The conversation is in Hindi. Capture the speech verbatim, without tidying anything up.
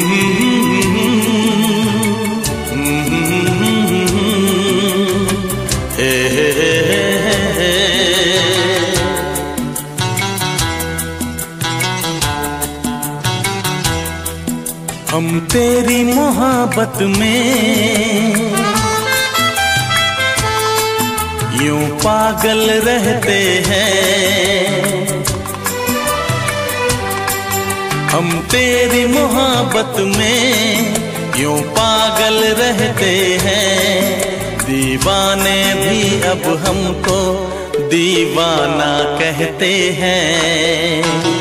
हम तेरी मोहब्बत में यूं पागल रहते हैं, हम तेरी मोहब्बत में यूं पागल रहते हैं। दीवाने भी अब हमको दीवाना कहते हैं।